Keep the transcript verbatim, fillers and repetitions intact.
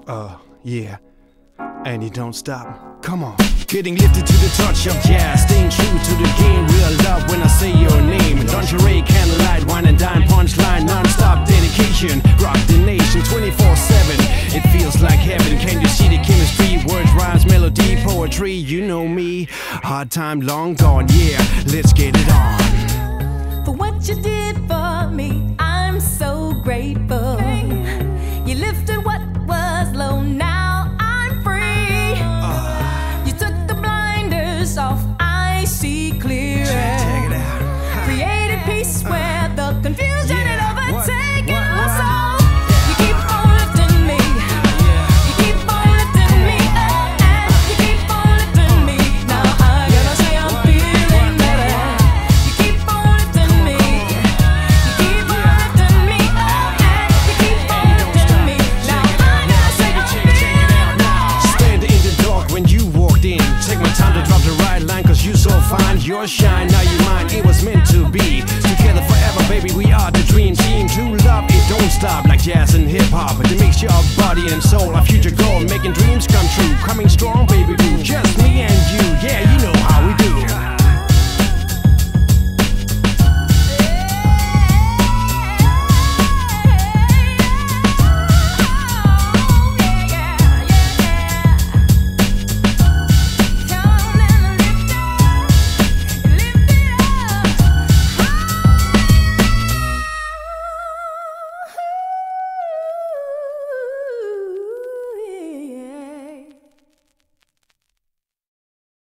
Uh, yeah. And you don't stop. Come on. Getting lifted to the touch of jazz, staying true to the game. Real love when I say your name. Lingerie, candlelight, wine and dine, punchline, non-stop dedication. Rock the nation twenty-four seven. It feels like heaven. Can you see the chemistry? Words, rhymes, melody, poetry. You know me. Hard time, long gone. Yeah, let's get it on. For what you did for me, I'm so grateful. You lifted what was low, now I'm free. uh, You took the blinders off, I see clearer. Check it out. Created peace where the confusion Yeah. had overtaken What? What? my What? soul. You keep on lifting me. You keep on lifting me. eh, eh. You keep on lifting me. Now I gotta say I'm feeling better. You keep on lifting me. You keep on lifting me. eh, eh. You keep on lifting me. Now I gotta say I'm feeling better. Standing in the dark when you walked in. Take my time to drop the right line, cause you so fine. Your shine, now you mine, it was meant to be. Together forever, baby, we are the dream team. True love, it don't stop like jazz and hip-hop. The mixture of body and soul, our future goal, making dreams come true. Coming strong